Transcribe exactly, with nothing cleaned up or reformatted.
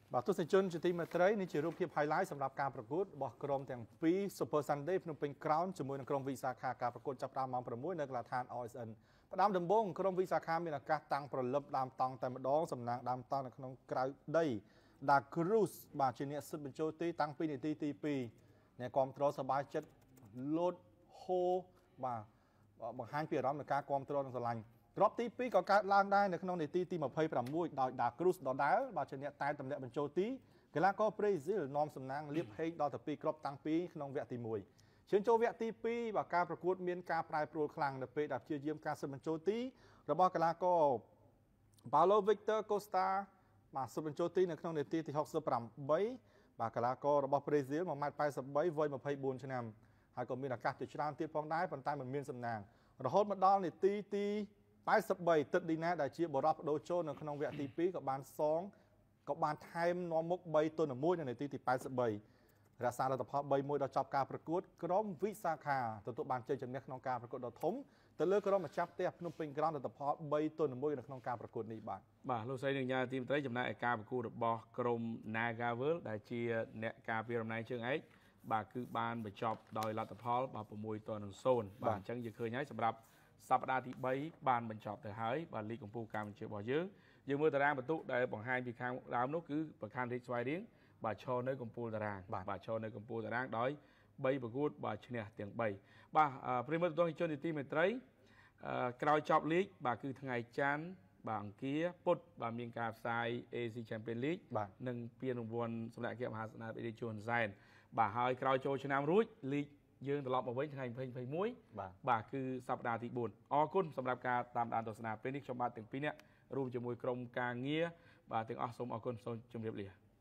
បាទទស្សនិកជនជាទីមេត្រីនេះជារូបភាព highlight សម្រាប់ការប្រកួតរបស់ក្រុមទាំងពីរ Super Sunday ភ្នំពេញ Crown ជាមួយនឹងក្រុមវិសាខាការប្រកួតចាប់ផ្ដើមម៉ោង 6 នៅកីឡដ្ឋាន អ អេស អិន ផ្ដើមដំបូងក្រុមវិសាខាមានឱកាសតាំងប្រលឹបដើមតង់តែម្ដងសំណាងដើមតង់នៅក្នុងក្រៅដី Da Cruz បាទជាអ្នកស៊ុតបញ្ចូលទីតាំងពីនាទីទី ពីរ អ្នកគាំទ្រសប្បាយចិត្តលោតហូបាទបង្ហាញពីអារម្មណ៍នៃការគាំទ្រនិងស្រឡាញ់គ្រាប់ទី ពីរ ក៏កើតឡើងដែរនៅក្នុងនាទីទី ยี่สิบหก ដោយ Da Cruz ដដែលបាទជាអ្នកតែទម្លាក់បញ្ចូលទីកីឡាករប្រេស៊ីលនាំសំណាងលៀបហេងដល់ទៅពីរគ្រាប់តាំងពីក្នុងវគ្គទី មួយ ជើងចូលវគ្គទី ពីរ បាទការប្រកួតមានការប្រែប្រួលខ្លាំងនៅពេលដែលព្យាយាមការស៊ុតបញ្ចូលទីរបស់កីឡាករ Paulo Victor Costa បាទស៊ុតបញ្ចូលទីនៅក្នុងនាទីទី หกสิบแปด បាទកីឡាកររបស់ប្រេស៊ីល មួយម៉ែត្រប៉ែតសិបបី វ័យ ยี่สิบสี่ ឆ្នាំហើយក៏មានឱកាសជាច្រើនទៀតផងដែរប៉ុន្តែមិនមានសំណាងរហូតមកដល់នាទីទី แปดสิบสาม ទឹកឌីណាដែលជាបរិបបដូរចូលនៅក្នុងវគ្គទី ពីរ ក៏បានសងក៏បានថែមនាំមុខ បីទល់នឹងមួយនៅនាទីទី แปดสิบสาม រក្សាលទ្ធផល បីមួយ ដល់ចប់ការប្រកួតក្រុមវិសាខាទទួលបានជ័យជំនះក្នុងការប្រកួតដ៏ធំទៅលើក្រុមម្ចាស់ផ្ទះភ្នំពេញ Crown លទ្ធផល បីទល់នឹងមួយ នៅក្នុងការប្រកួតនេះបាទបាទលោកស្រីនិងញ៉ាទីមត្រីចំណាយឲ្យការប្រកួតរបស់ក្រុម Nagavel ដែលជាអ្នកការពាររំលែងជើងឯកបាទគឺបានបញ្ចប់ដោយលទ្ធផលបាទ 6 ទល់នឹង ศูนย์ បាទអញ្ចឹងយើងឃើញហើយសម្រាប់សប្តាហ៍ទី បី បានបញ្ចប់ទៅហើយបាទលីកកំពូលកម្ពុជារបស់យើងយើងមើលតារាងបន្ទុកដែលបង្ហាញពីខាងដើមនោះគឺប្រខណ្ឌរាជស្វាយរៀងបាទឈរនៅកំពូលតារាងបាទឈរនៅកំពូលតារាងដោយ បី ប្រកួតបាទឈ្នះទាំង បី បាទប្រិមត្តទស្សនិកជនទីមេត្រីក្រោយចប់លីកបាទគឺថ្ងៃច័ន្ទបាទអង្គារពុធបាទមានការផ្សាយ เอ ซี Champions League និងពានរង្វាន់សម្រាប់អគ្គមហាសេនាបតីជួនសែនបាទហើយក្រោយចូលឆ្នាំរួចលីកយើងត្រឡប់មកវិញថ្ងៃ ยี่สิบ ยี่สิบเอ็ด បាទបាទគឺសប្តាហ៍ទី bốn អរគុណសម្រាប់ការតាមដានទស្សនាពេលនេះខ្ញុំបាទទាំងពីរនាក់រួមជាមួយក្រុមការងារបាទទាំងអស់សូមអរគុណសូមជម្រាបលា